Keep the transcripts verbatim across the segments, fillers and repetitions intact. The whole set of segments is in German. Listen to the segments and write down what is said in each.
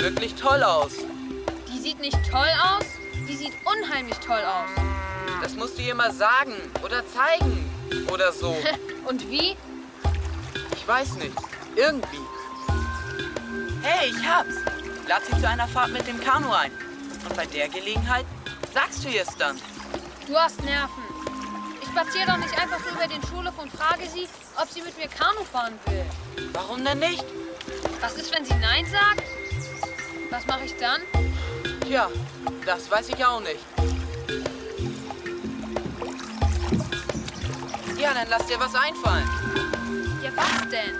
wirklich toll aus. Die sieht nicht toll aus, die sieht unheimlich toll aus. Das musst du ihr mal sagen oder zeigen oder so. Und wie? Ich weiß nicht. Irgendwie. Hey, ich hab's. Lad sie zu einer Fahrt mit dem Kanu ein. Und bei der Gelegenheit sagst du ihr es dann. Du hast Nerven. Ich spaziere doch nicht einfach so über den Schulhof und frage sie, ob sie mit mir Kanu fahren will. Warum denn nicht? Was ist, wenn sie Nein sagt? Was mache ich dann? Tja, das weiß ich auch nicht. Ja, dann lass dir was einfallen. Ja, was denn?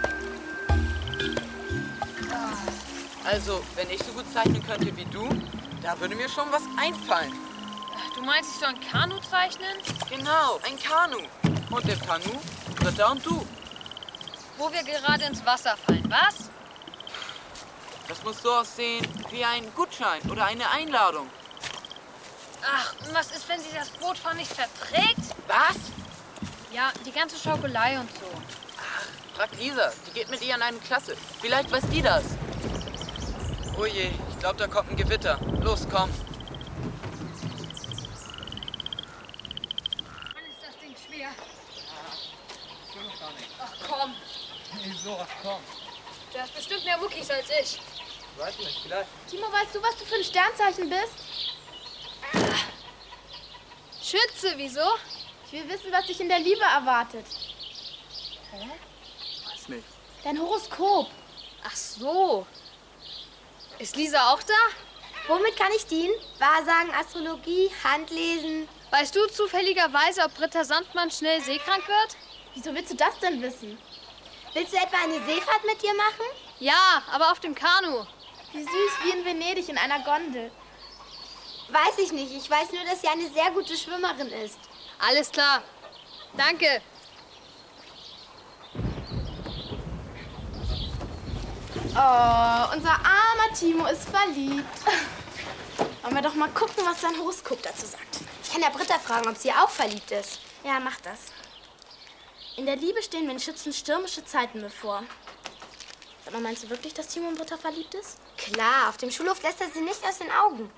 Also, wenn ich so gut zeichnen könnte wie du, da würde mir schon was einfallen. Du meinst, ich soll ein Kanu zeichnen? Genau, ein Kanu. Und im Kanu Britta und du. Wo wir gerade ins Wasser fallen, was? Das muss so aussehen wie ein Gutschein oder eine Einladung. Ach, und was ist, wenn sie das Bootfahren nicht verträgt? Was? Ja, die ganze Schaukelei und so. Ach, frag Lisa, die geht mit ihr in eine Klasse. Vielleicht weiß die das. Oh je, ich glaube, da kommt ein Gewitter. Los, komm. Mann, ist das Ding schwer. Ich will noch gar nicht. Ach komm, Wieso? Ach komm. du hast bestimmt mehr Wookies als ich. Ich weiß nicht, vielleicht. Timo, weißt du, was du für ein Sternzeichen bist? Schütze, wieso? Ich will wissen, was dich in der Liebe erwartet. Hä? Weiß nicht. Dein Horoskop. Ach so. Ist Lisa auch da? Womit kann ich dienen? Wahrsagen, Astrologie, Handlesen. Weißt du zufälligerweise, ob Britta Sandmann schnell seekrank wird? Wieso willst du das denn wissen? Willst du etwa eine Seefahrt mit ihr machen? Ja, aber auf dem Kanu. Wie süß, wie in Venedig in einer Gondel. Weiß ich nicht. Ich weiß nur, dass sie eine sehr gute Schwimmerin ist. Alles klar. Danke. Oh, unser armer Timo ist verliebt. Wollen wir doch mal gucken, was sein Horoskop dazu sagt. Ich kann ja Britta fragen, ob sie auch verliebt ist. Ja, mach das. In der Liebe stehen den Schützen stürmische Zeiten bevor. Sag mal, meinst du wirklich, dass Timo in Britta verliebt ist? Klar, auf dem Schulhof lässt er sie nicht aus den Augen.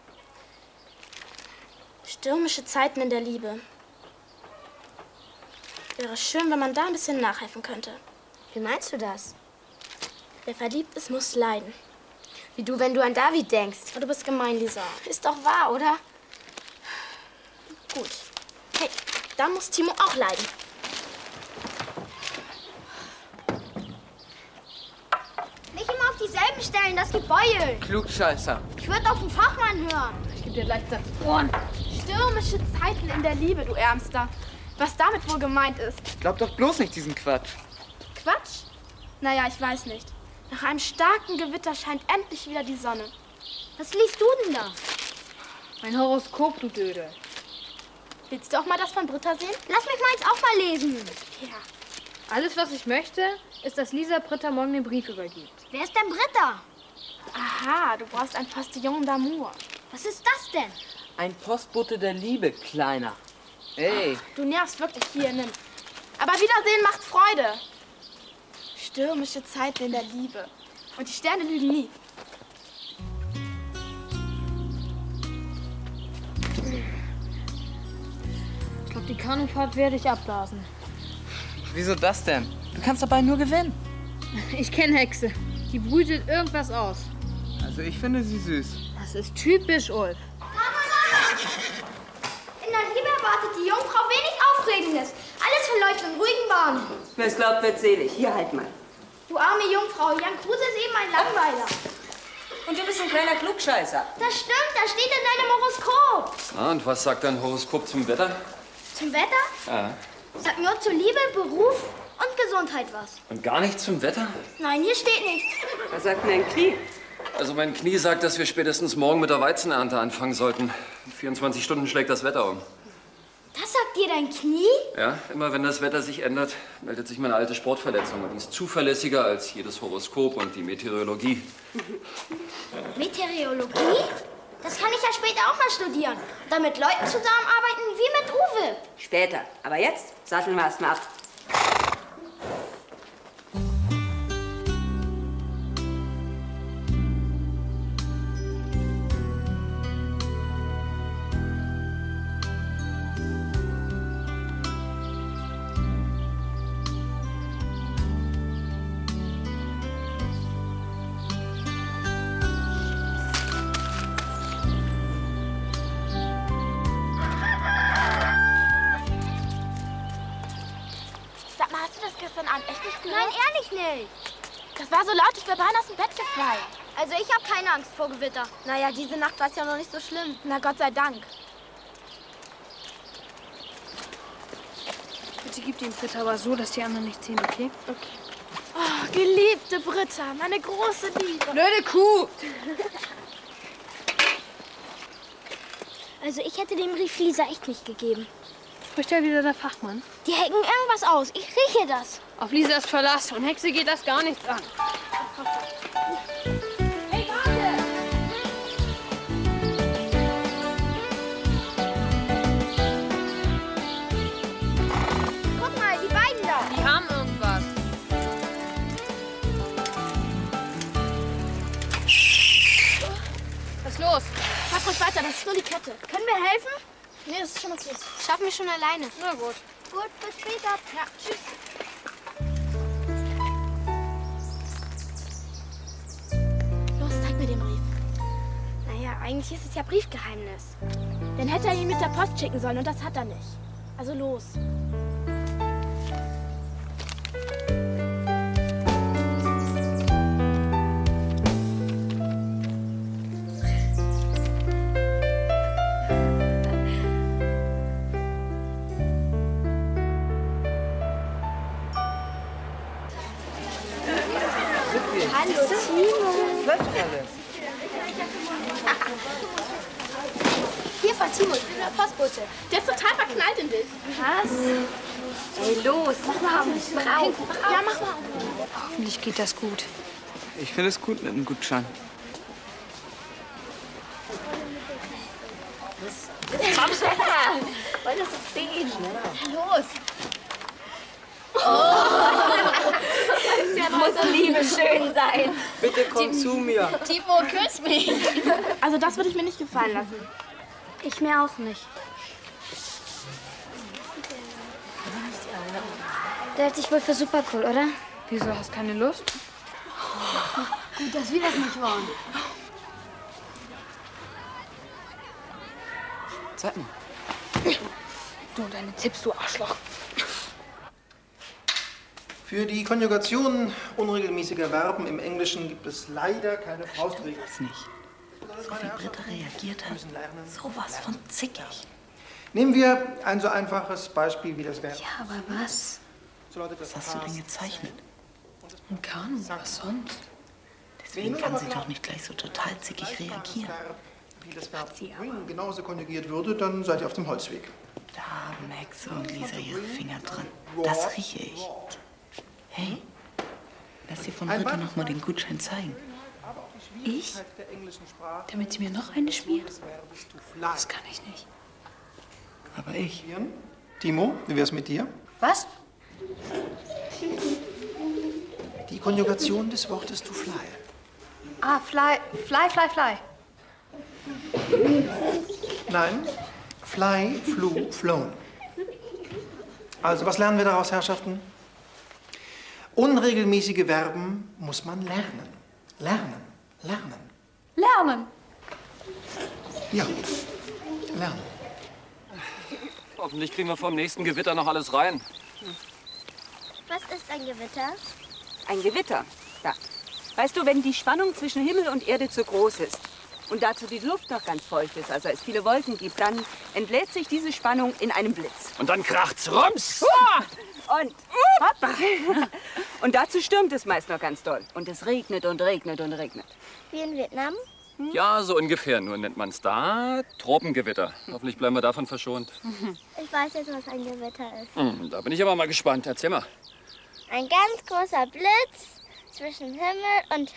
Stürmische Zeiten in der Liebe. Wäre schön, wenn man da ein bisschen nachhelfen könnte. Wie meinst du das? Wer verliebt ist, muss leiden. Wie du, wenn du an David denkst. Oh, du bist gemein, Lisa. Ist doch wahr, oder? Gut. Hey, da muss Timo auch leiden. Nicht immer auf dieselben Stellen, das gibt Beul. Klugscheißer. Ich würde auf den Fachmann hören. Ich gebe dir gleich das Ohren. Stürmische Zeiten in der Liebe, du Ärmster. Was damit wohl gemeint ist? Glaub doch bloß nicht diesen Quatsch. Quatsch? Naja, ich weiß nicht. Nach einem starken Gewitter scheint endlich wieder die Sonne. Was liest du denn da? Mein Horoskop, du Dödel. Willst du auch mal das von Britta sehen? Lass mich mal jetzt auch mal lesen. Ja. Alles, was ich möchte, ist, dass Lisa Britta morgen den Brief übergibt. Wer ist denn Britta? Aha, du brauchst ein Postillon d'amour. Was ist das denn? Ein Postbote der Liebe, Kleiner. Ey. Du nervst wirklich, hier, nimm. Aber Wiedersehen macht Freude. Stürmische Zeiten in der Liebe. Und die Sterne lügen nie. Ich glaube, die Kanufahrt werde ich abblasen. Wieso das denn? Du kannst dabei nur gewinnen. Ich kenne Hexe. Die brütet irgendwas aus. Also ich finde sie süß. Das ist typisch Ulf. In der Liebe erwartet die Jungfrau wenig Aufregendes. Alles verläuft in ruhigen Bahnen. Wer es glaubt, wird selig. Hier, halt mal. Du arme Jungfrau, Jan Kruse ist eben ein Langweiler. Und du bist ein kleiner Klugscheißer. Das stimmt, das steht in deinem Horoskop. Ah, und was sagt dein Horoskop zum Wetter? Zum Wetter? Ja. Sag nur zu Liebe, Beruf und Gesundheit was. Und gar nichts zum Wetter? Nein, hier steht nichts. Was sagt denn dein Knie? Also mein Knie sagt, dass wir spätestens morgen mit der Weizenernte anfangen sollten. In vierundzwanzig Stunden schlägt das Wetter um. Das sagt dir dein Knie? Ja, immer wenn das Wetter sich ändert, meldet sich meine alte Sportverletzung. Und die ist zuverlässiger als jedes Horoskop und die Meteorologie. Meteorologie? Das kann ich ja später auch mal studieren. Und dann mit Leuten zusammenarbeiten wie mit Uwe. Später. Aber jetzt satteln wir erst mal ab. gestern Abend echt nicht gehört? Nein, ehrlich nicht. Das war so laut, ich wäre beinahe aus dem Bett gefallen. Also ich habe keine Angst vor Gewitter. Naja, diese Nacht war es ja noch nicht so schlimm. Na Gott sei Dank. Bitte gib den Britta aber so, dass die anderen nicht sehen, okay? Okay. Oh, geliebte Britta, meine große Liebe. Blöde Kuh! Also ich hätte dem Brief Lisa echt nicht gegeben. Spricht ja wieder der Fachmann. Die hacken irgendwas aus. Ich rieche das. Auf Lisas Verlass. Und Hexe geht das gar nichts an. Hey, warte! Guck mal, die beiden da. Die haben irgendwas. Was ist los? Mach ruhig weiter, das ist nur die Kette. Können wir helfen? Nee, das ist schon okay. Schaffen wir schon alleine. Na gut. Gut, bis später. Ja, tschüss. Los, zeig mir den Brief. Naja, eigentlich ist es ja Briefgeheimnis. Dann hätte er ihn mit der Post schicken sollen und das hat er nicht. Also los. Hallo, Timo. Läuft alles. Hier, Frau Timo, ich bin der Postbote. Der ist total verknallt in dich. Was? Ey, los, mach mal auf, ich mach auf. Ja, mach mal. Hoffentlich geht das gut. Ich finde es gut mit einem Gutschein. Komm schon her. Wollen das doch sehen? Los. Muss Liebe schön sein. Bitte komm zu mir. Timo, küss mich. Also das würde ich mir nicht gefallen lassen. Ich mir auch nicht. Der hält sich wohl für super cool, oder? Wieso, hast keine Lust? Gut, dass wir das nicht waren. Zeig mal. Du und deine Tipps, du Arschloch. Für die Konjugation unregelmäßiger Verben im Englischen gibt es leider keine Faustregel. Das nicht. So wie Britta reagiert hat. Sowas von zickig. Nehmen wir ein so einfaches Beispiel wie das Verb. Ja, aber was? So lautet das Was hast du denn Past. gezeichnet? Ein Kanu, was sonst? Deswegen kann sie doch nicht gleich so total zickig reagieren. Verb, wie das Verb bring genauso konjugiert würde, dann seid ihr auf dem Holzweg. Da haben Max und Lisa ihre Finger dran. Das rieche ich. Hey, lass dir von Ein Britta Beispiel. noch mal den Gutschein zeigen. Ich? Der englischen Sprache Damit sie mir noch eine schmiert? des Verbes to fly. Das kann ich nicht. Aber ich. Timo, wie wär's mit dir? Was? Die Konjugation des Wortes to fly. Ah, fly, fly, fly, fly. Nein, fly, flew, flown. Also, was lernen wir daraus, Herrschaften? Unregelmäßige Verben muss man lernen. Lernen, lernen. Lernen. Ja, lernen. Hoffentlich kriegen wir vor dem nächsten Gewitter noch alles rein. Was ist ein Gewitter? Ein Gewitter. Da. Weißt du, wenn die Spannung zwischen Himmel und Erde zu groß ist und dazu die Luft noch ganz feucht ist, also es viele Wolken gibt, dann entlädt sich diese Spannung in einem Blitz. Und dann kracht's rums! Und, hoppa. Und dazu stürmt es meist noch ganz doll. Und es regnet und regnet und regnet. Wie in Vietnam? Ja, so ungefähr. Nur nennt man es da Tropengewitter. Hoffentlich bleiben wir davon verschont. Ich weiß jetzt, was ein Gewitter ist. Hm, da bin ich aber mal gespannt. Erzähl mal. Ein ganz großer Blitz zwischen Himmel und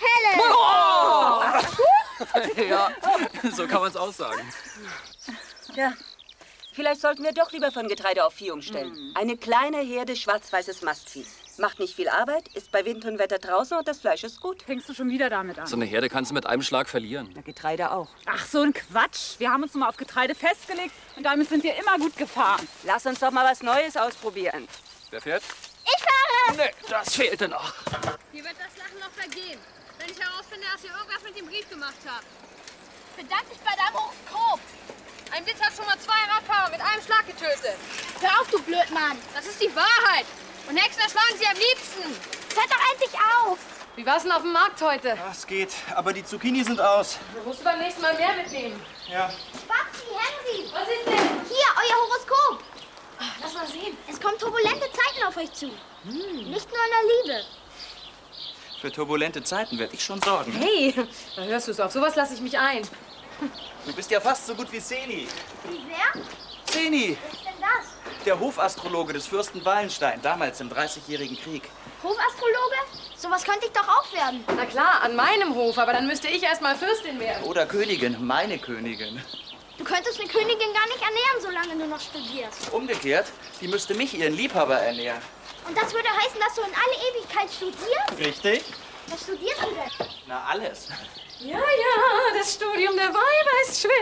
Hölle. Ja, so kann man es aussagen. Ja. Vielleicht sollten wir doch lieber von Getreide auf Vieh umstellen. Eine kleine Herde schwarz-weißes Mastvieh. Macht nicht viel Arbeit, ist bei Wind und Wetter draußen und das Fleisch ist gut. Fängst du schon wieder damit an? So eine Herde kannst du mit einem Schlag verlieren. Na, Getreide auch. Ach, so ein Quatsch. Wir haben uns nun mal auf Getreide festgelegt und damit sind wir immer gut gefahren. Lass uns doch mal was Neues ausprobieren. Wer fährt? Ich fahre! Nee, das fehlte noch. Hier wird das Lachen noch vergehen, wenn ich herausfinde, dass ihr irgendwas mit dem Brief gemacht habt. Bedank dich bei deinem Horoskop. Ein Blitz hat schon mal zwei Radfahrer mit einem Schlag getötet. Hör auf, du Blödmann. Das ist die Wahrheit. Und Hexen erschlagen sie am liebsten. Hört doch endlich auf! Wie war's denn auf dem Markt heute? Es geht, aber die Zucchini sind aus. Da musst du beim nächsten Mal mehr mitnehmen. Ja. Babsi, Henry! Was ist denn? Hier, euer Horoskop! Ach, lass mal sehen. Es kommen turbulente Zeiten auf euch zu. Hm. Nicht nur in der Liebe. Für turbulente Zeiten werde ich schon sorgen. Hey, da hörst du's auf. Sowas lasse ich mich ein. Du bist ja fast so gut wie Seni. Wie wer? Seni, Was ist denn das? der Hofastrologe des Fürsten Wallenstein, damals im Dreißigjährigen Krieg. Hofastrologe? Sowas könnte ich doch auch werden. Na klar, an meinem Hof, aber dann müsste ich erst mal Fürstin werden. Oder Königin, meine Königin. Du könntest eine Königin gar nicht ernähren, solange du noch studierst. Umgekehrt, die müsste mich, ihren Liebhaber, ernähren. Und das würde heißen, dass du in alle Ewigkeit studierst? Richtig? Was studierst du denn? Na, alles. Ja, ja, das Studium der Weiber ist schwer,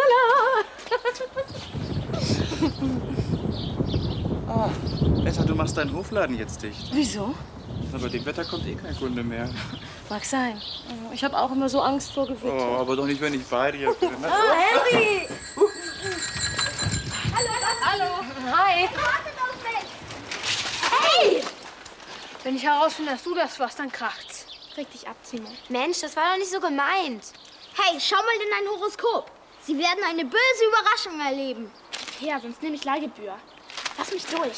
lalala. Ah, Etta, du machst deinen Hofladen jetzt dicht. Wieso? Na, bei dem Wetter kommt eh kein Kunde mehr. Mag sein. Ich habe auch immer so Angst vor Gewitter. Oh, aber doch nicht, wenn ich bei dir bin. Ne? Ah, Henry! Hallo, Hallo. Hi. wartet auf mich! Hey! Wenn ich herausfinde, dass du das warst, dann kracht's. Reg dich ab, Timo. Mensch, das war doch nicht so gemeint. Hey, schau mal in dein Horoskop. Sie werden eine böse Überraschung erleben. Ja, sonst nehme ich Leihgebühr. Lass mich durch.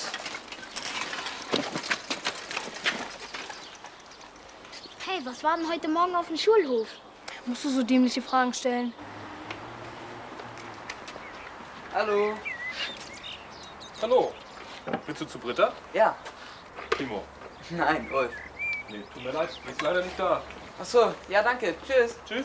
Hey, was war denn heute Morgen auf dem Schulhof? Musst du so dämliche Fragen stellen? Hallo. Hallo. Willst du zu Britta? Ja. Timo. Nein, Ulf. Nee, tut mir leid, du bist leider nicht da. Ach so, ja danke. Tschüss. Tschüss.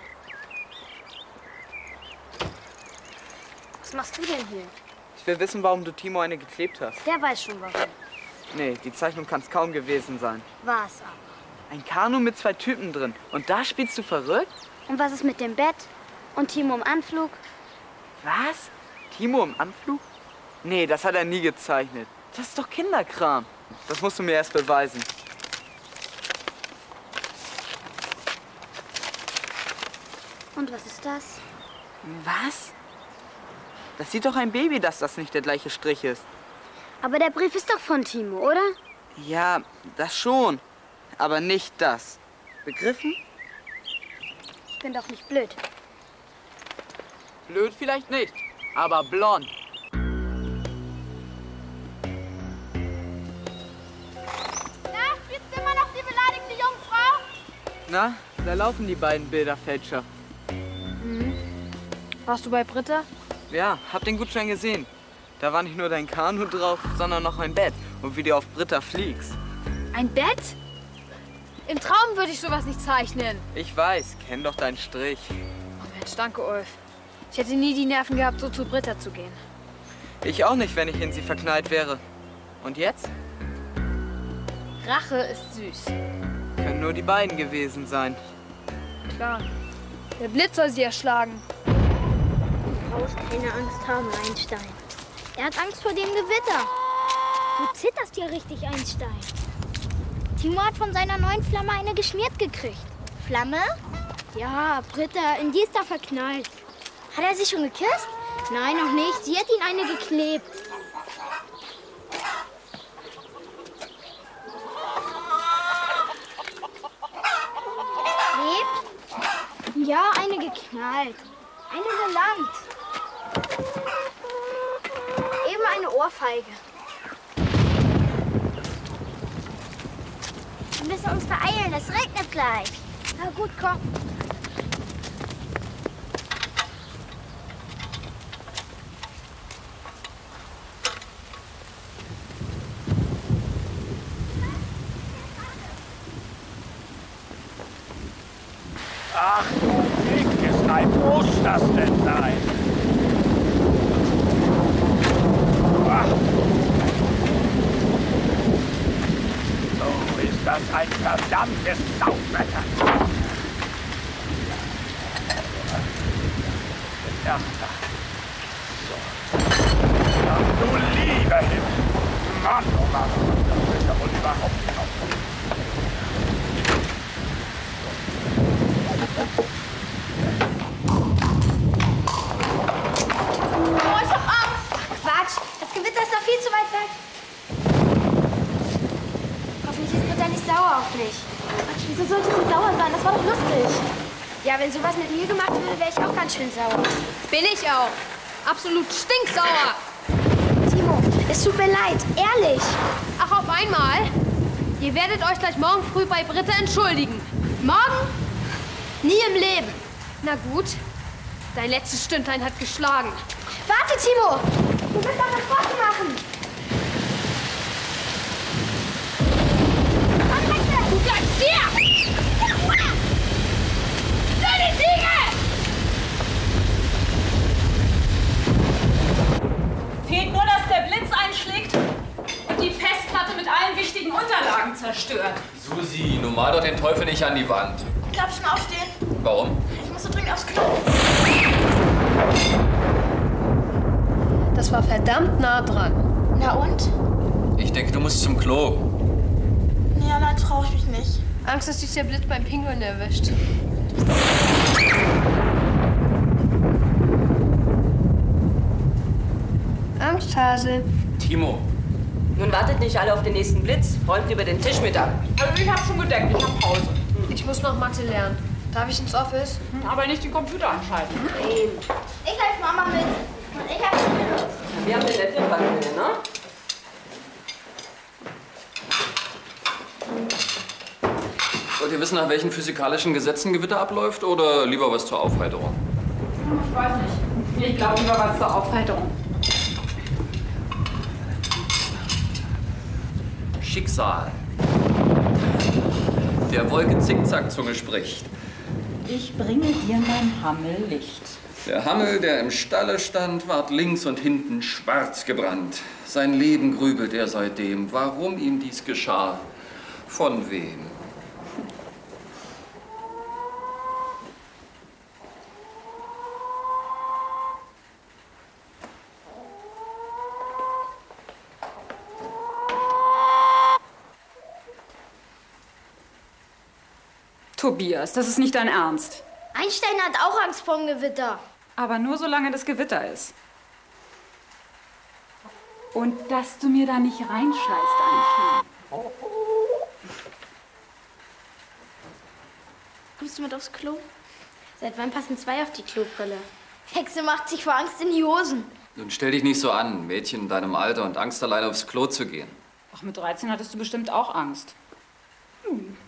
Was machst du denn hier? Ich will wissen, warum du Timo eine geklebt hast. Der weiß schon warum. Nee, die Zeichnung kann es kaum gewesen sein. War's aber. Ein Kanu mit zwei Typen drin. Und da spielst du verrückt? Und was ist mit dem Bett? Und Timo im Anflug? Was? Timo im Anflug? Nee, das hat er nie gezeichnet. Das ist doch Kinderkram. Das musst du mir erst beweisen. Und was ist das? Was? Das sieht doch ein Baby, dass das nicht der gleiche Strich ist. Aber der Brief ist doch von Timo, oder? Ja, das schon. Aber nicht das. Begriffen? Ich bin doch nicht blöd. Blöd vielleicht nicht, aber blond. Na, spielst du immer noch die beleidigte Jungfrau? Na, da laufen die beiden Bilderfälscher. Warst du bei Britta? Ja, hab den Gutschein gesehen. Da war nicht nur dein Kanu drauf, sondern noch ein Bett. Und wie du auf Britta fliegst. Ein Bett? Im Traum würde ich sowas nicht zeichnen. Ich weiß, kenn doch deinen Strich. Oh Mensch, danke, Ulf. Ich hätte nie die Nerven gehabt, so zu Britta zu gehen. Ich auch nicht, wenn ich in sie verknallt wäre. Und jetzt? Rache ist süß. Können nur die beiden gewesen sein. Klar. Der Blitz soll sie erschlagen. Du brauchst keine Angst haben, Einstein. Er hat Angst vor dem Gewitter. Du zitterst ja richtig, Einstein. Timo hat von seiner neuen Flamme eine geschmiert gekriegt. Flamme? Ja, Britta, in die ist er verknallt. Hat er sie schon geküsst? Nein, noch nicht. Sie hat ihn eine geklebt. Lebt? Ja, eine geknallt. Eine gelangt. Eben eine Ohrfeige. Wir müssen uns beeilen, es regnet gleich. Na gut, komm. Ach du dickes Ei, muss das denn sein? Ach. So ist das ein verdammtes Sauwetter. Ja. So. Ach du lieber Himmel. Mann, oh Mann, das wird ja wohl überhaupt nicht aufhören. Oh, ich hab Angst. Ach, Quatsch, das Gewitter ist doch viel zu weit weg. überhaupt nicht. Quatsch, wieso sollte sie sauer sein? Das war doch lustig. Ja, wenn sowas mit mir gemacht würde, wäre ich auch ganz schön sauer. Bin ich auch. Absolut stinksauer. Timo, es tut mir leid, ehrlich. Ach, auf einmal? Ihr werdet euch gleich morgen früh bei Britta entschuldigen. Morgen? Nie im Leben. Na gut. Dein letztes Stündlein hat geschlagen. Warte, Timo! Du willst doch was fortmachen! Du bleibst hier! Deine Ziege! Fehlt nur, dass der Blitz einschlägt und die Festplatte mit allen wichtigen Unterlagen zerstört. Susi, nun mal doch den Teufel nicht an die Wand. Darf ich mal aufstehen? Warum? Ich muss so dringend aufs Klo. Das war verdammt nah dran. Na und? Ich denke, du musst zum Klo. Nee, allein traue ich mich nicht. Angst, dass dich der Blitz beim Pinguin erwischt. Angsthase. Timo. Nun wartet nicht alle auf den nächsten Blitz. Räumt über den Tisch mit ab. Also ich hab schon gedeckt, ich hab Pause. Ich muss noch Mathe lernen. Darf ich ins Office? Aber nicht den Computer anschalten. Nein. Ich helfe Mama mit. Und ich helfe mit. Wir haben den letzten Backen, ne? Wollt ihr wissen, nach welchen physikalischen Gesetzen Gewitter abläuft oder lieber was zur Aufheiterung? Ich weiß nicht. Ich glaube lieber was zur Aufheiterung. Schicksal. Der Wolke-Zickzack-Zunge spricht. Ich bringe dir mein Hammellicht. Der Hammel, der im Stalle stand, ward links und hinten schwarz gebrannt. Sein Leben grübelt er seitdem, warum ihm dies geschah, von wem. Tobias, das ist nicht dein Ernst. Einstein hat auch Angst vorm Gewitter. Aber nur solange das Gewitter ist. Und dass du mir da nicht reinscheißt, Einstein. Kommst du mit aufs Klo? Seit wann passen zwei auf die Klobrille? Hexe macht sich vor Angst in die Hosen. Nun stell dich nicht so an, Mädchen in deinem Alter und Angst, allein aufs Klo zu gehen. Ach, mit dreizehn hattest du bestimmt auch Angst. Hm.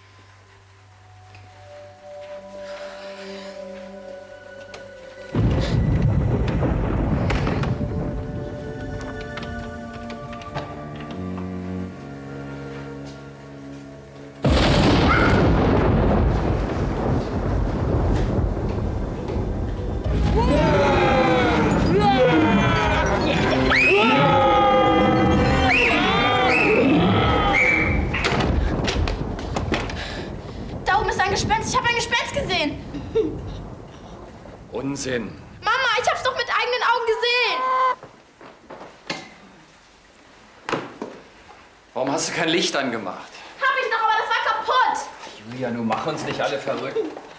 Unsinn. Mama, ich hab's doch mit eigenen Augen gesehen. Warum hast du kein Licht angemacht? Hab ich doch, aber das war kaputt. Julia, nun mach uns nicht alle verrückt.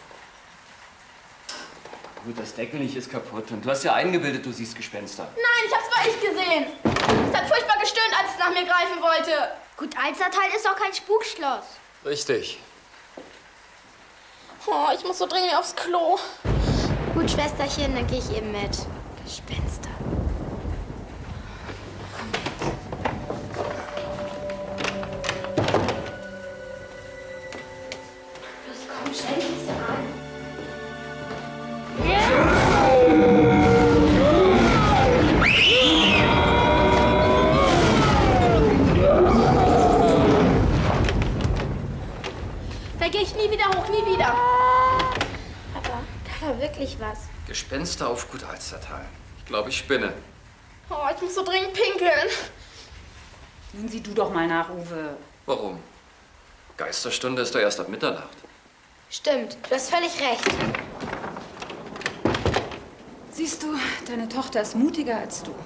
Gut, das Deckellicht ist kaputt und du hast ja eingebildet, du siehst Gespenster. Nein, ich hab's bei ich gesehen. Es hat furchtbar gestöhnt, als es nach mir greifen wollte. Gut, Alstertal ist doch kein Spukschloss. Richtig. Oh, ich muss so dringend aufs Klo. Gut, Schwesterchen, dann gehe ich eben mit. Gespenster. Los, komm, stell dich nicht so an. Da gehe ich nie wieder hoch, nie wieder. Aber da war wirklich was. Gespenster auf Gut Alstertal. Ich glaube, ich spinne. Oh, ich muss so dringend pinkeln. Nun sieh du doch mal nach, Uwe. Warum? Geisterstunde ist doch erst ab Mitternacht. Stimmt, du hast völlig recht. Siehst du, deine Tochter ist mutiger als du.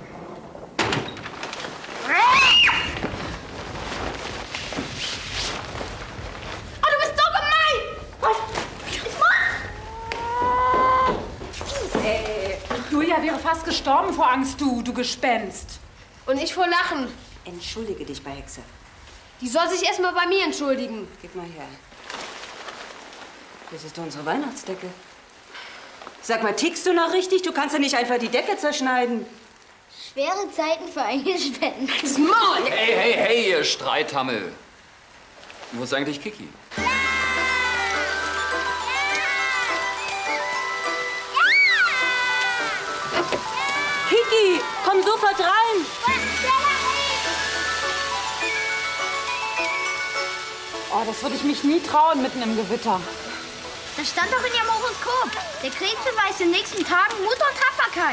Julia wäre fast gestorben vor Angst, du, du Gespenst. Und ich vor Lachen. Entschuldige dich bei Hexe. Die soll sich erst mal bei mir entschuldigen. Gib mal her. Das ist doch unsere Weihnachtsdecke. Sag mal, tickst du noch richtig? Du kannst ja nicht einfach die Decke zerschneiden. Schwere Zeiten für ein Gespenst. Das Maul! Hey, hey, hey, ihr Streithammel. Wo ist eigentlich Kiki? Kiki, komm sofort rein. Oh, das würde ich mich nie trauen, mitten im Gewitter. Das stand doch in Ihrem Horoskop. Der Krebs beweist in den nächsten Tagen Mut und Tapferkeit.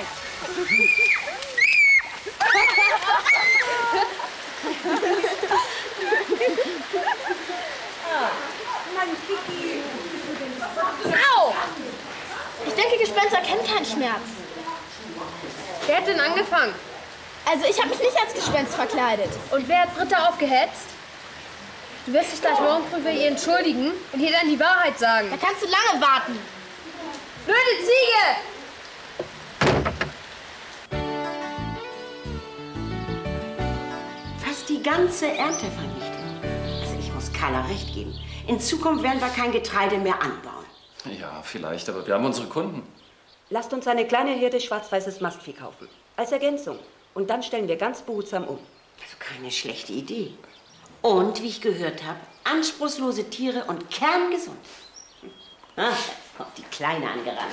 Au! Ich denke, Gespenster kennen keinen Schmerz. Wer hat denn angefangen? Also, ich habe mich nicht als Gespenst verkleidet. Und wer hat Britta aufgehetzt? Du wirst dich gleich morgen früh bei ihr entschuldigen und ihr dann die Wahrheit sagen. Da kannst du lange warten. Blöde Ziege! Fast die ganze Ernte vernichtet. Also ich muss Carla recht geben. In Zukunft werden wir kein Getreide mehr anbauen. Ja, vielleicht, aber wir haben unsere Kunden. Lasst uns eine kleine Herde schwarz-weißes Mastvieh kaufen. Als Ergänzung. Und dann stellen wir ganz behutsam um. Also keine schlechte Idee. Und, wie ich gehört habe, anspruchslose Tiere und kerngesund. Ah, da kommt die Kleine angerannt.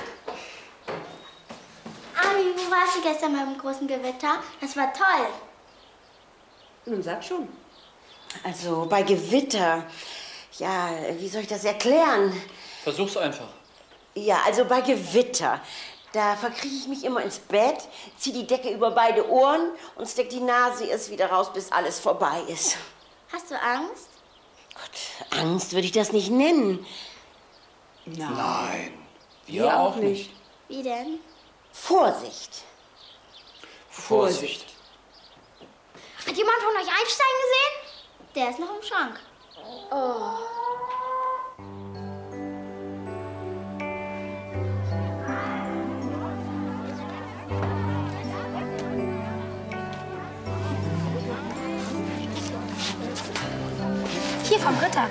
Ami, wo warst du gestern beim großen Gewitter? Das war toll. Nun sag schon. Also bei Gewitter, ja, wie soll ich das erklären? Versuch's einfach. Ja, also bei Gewitter, da verkrieche ich mich immer ins Bett, ziehe die Decke über beide Ohren und stecke die Nase erst wieder raus, bis alles vorbei ist. Hast du Angst? Gott, Angst würde ich das nicht nennen. Nein. Nein, wir, wir auch nicht. Wie denn? Vorsicht. Vorsicht. Hat jemand von euch einsteigen gesehen? Der ist noch im Schrank. Oh. Hier vom Ritter.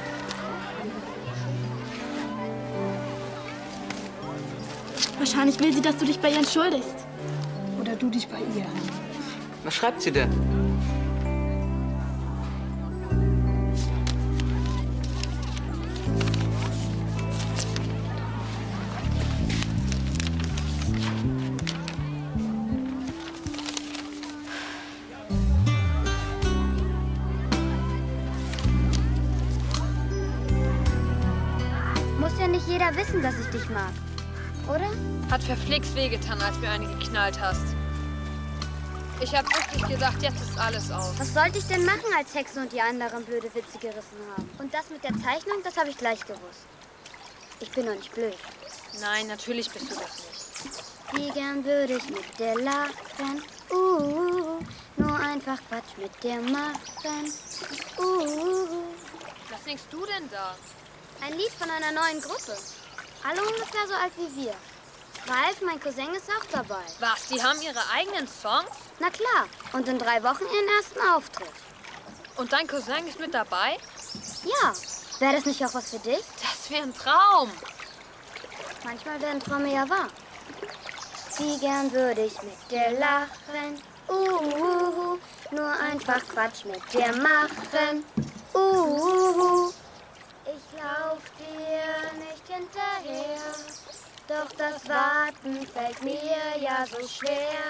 Wahrscheinlich will sie, dass du dich bei ihr entschuldigst. Oder du dich bei ihr. Was schreibt sie denn? Muss ja nicht jeder wissen, dass ich dich mag. Oder? Hat verflixt wehgetan, als mir eine geknallt hast. Ich hab wirklich gedacht, jetzt ist alles aus. Was sollte ich denn machen, als Hexe und die anderen blöde Witze gerissen haben? Und das mit der Zeichnung, das habe ich gleich gewusst. Ich bin doch nicht blöd. Nein, natürlich bist du das nicht. Wie gern würde ich mit dir lachen, uh, nur einfach Quatsch mit dir machen, uh. Was singst du denn da? Ein Lied von einer neuen Gruppe. Alle ungefähr so alt wie wir. Ralf, mein Cousin, ist auch dabei. Was, die haben ihre eigenen Songs? Na klar. Und in drei Wochen ihren ersten Auftritt. Und dein Cousin ist mit dabei? Ja. Wäre das nicht auch was für dich? Das wäre ein Traum. Manchmal werden Träume ja wahr. Wie gern würde ich mit dir lachen, uh, nur einfach Quatsch mit dir machen, uh. Ich lauf dir nicht hinterher, doch das Warten fällt mir ja so schwer.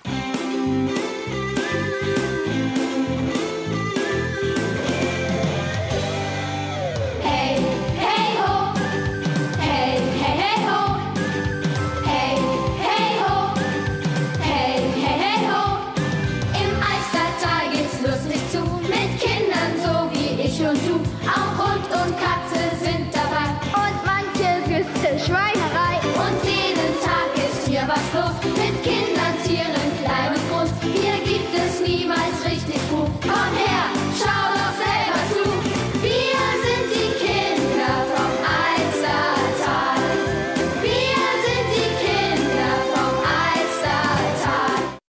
Hey, hey ho, hey, hey, hey ho, hey, hey ho, hey, hey, hey ho. Im Alstertal geht's lustig zu, mit Kindern so wie ich und du.